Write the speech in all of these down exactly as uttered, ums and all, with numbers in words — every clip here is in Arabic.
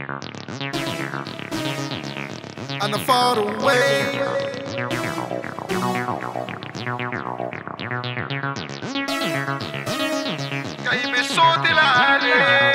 أنا far away. جايب الصوت العالي.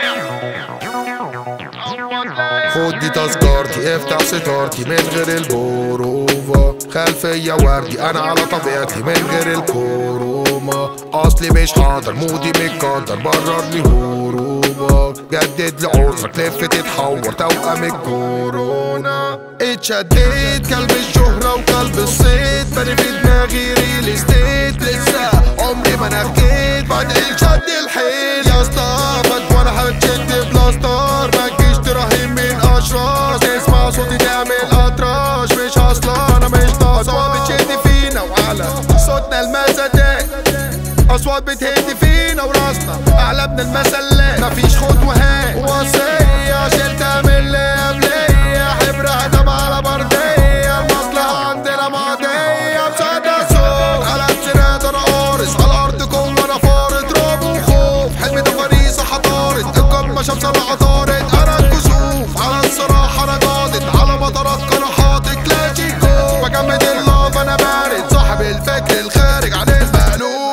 خد دي تذكرتي، افتح ستارتي من غير البروفة. خلفية وردي انا على طبيعتي من غير الكرومة. اصلي مش حاضر مودي متقدر، برر لي هروبك. جدد لي عذرك لف تتحور توأم الكورونا. اتشديت كلب الشهرة وكلب الصيد، بني في دماغي ريل استيت. لسه عمري ما نخيت بعد شد الحيل. يا اسطى وانا هتشد بلاستر، متجيش تراهن من اشراس. تسمع صوتي تعمل اطراش، مش اصلا انا مش ناقص. اصوات بتشد فينا وعلى صوتنا المزادات، اصوات بتهد فينا وراسنا اعلامنا المسلات. مفيش خد وهات وصية شلتها من اللي قبلية، حبر هدم على بردية. المصلحة عندنا معدية بصدى صوت على السراد. انا قارص على الارض كل انا فارض رعب وخوف. حلمي ده فريسة حضارت القمة شمس العطارد. انا الكسوف على الصراحة انا جادد، على مطارات انا حاطط كلاشيكو. بجمد اللوف انا بارد، صاحب الفكر الخارج عن المألوف.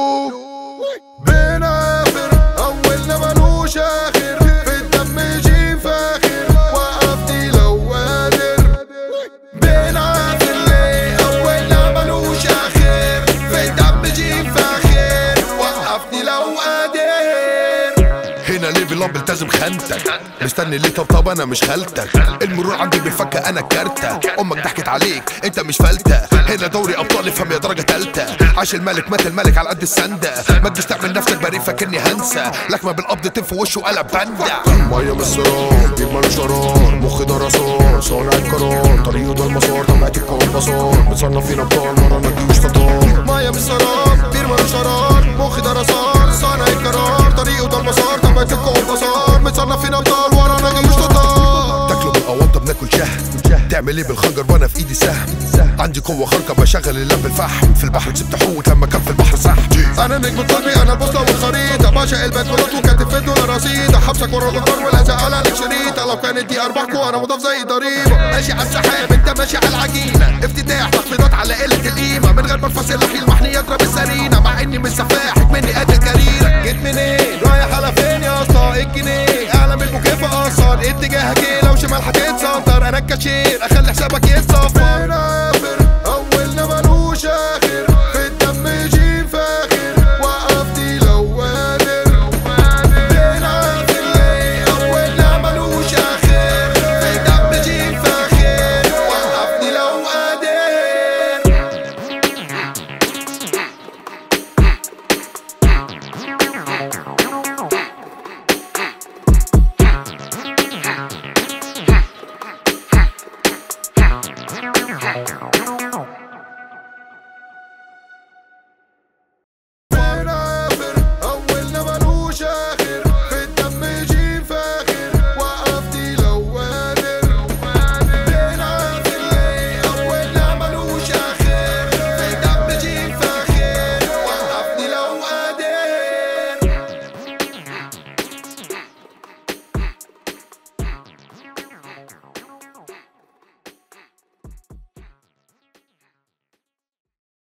بنافر اولنا ملوش اخر، في الدم جيم فاخر. وقفتي لو قادر. بنافر ليه اولنا ملوش اخر، في الدم جيم فاخر. وقفتي لو قادر. هنا ليفل اب التزم خانتك، مستني ليه طبطب انا مش خالتك. المرور عندي بالفكه انا كارته، امك ضحكت عليك انت مش فلته. هنا دوري ابطال افهم يا درجه تالته. عاش الملك مات الملك على قد السنده. ما تجيش تعمل نفسك بريء فاكرني هنسى، لكمه بالقبض تنف وشه قلب بنده. ميه من السرار جيب مالوش قرار، مخي ده رصاص صانع القرار. طريقه ده المسار طبيعتي بكون بصار، متصنفين ابطال مرة ما تجيش تطار. ميه من السراب بير مالوش قرار، مخي ده رصاص صانع القرار. طريقه ده المسار طبيعتي بكون بصار، متصنفين ابطال ورا ما تجيش تطار. تاكلوا بالقوانطه بناكل شهد، تعمل ايه بالخنجر وانا في ايدي سهم. عندي قوه خارقه بشغل اللمب الفحم، في البحر كسبت حوت لما كان في البحر سحب. انا نجم قلبي انا البوصله والخريطه، بعشق البنكولات وكاتب في الدولار رصيده. حبسك ورا الغدار والازق على لك شريطه، لو كانت دي ارباحكوا انا مضاف زي ضريبه. ماشي على السحاب انت ماشي على العجينه، افتتاح تخفيضات على قله القيمه. من غير ما انفصل احيي المحني يضرب السرينه، مع اني مش سفاح مني قد الكاريره. جيت منين رايح على فين يا اسطى؟ الجنيه اعلى من المكافاه اصلا. اتجاهك ايه لو شمال هتتسنطر؟ انا الكاشير اخلي حسابك يسطر.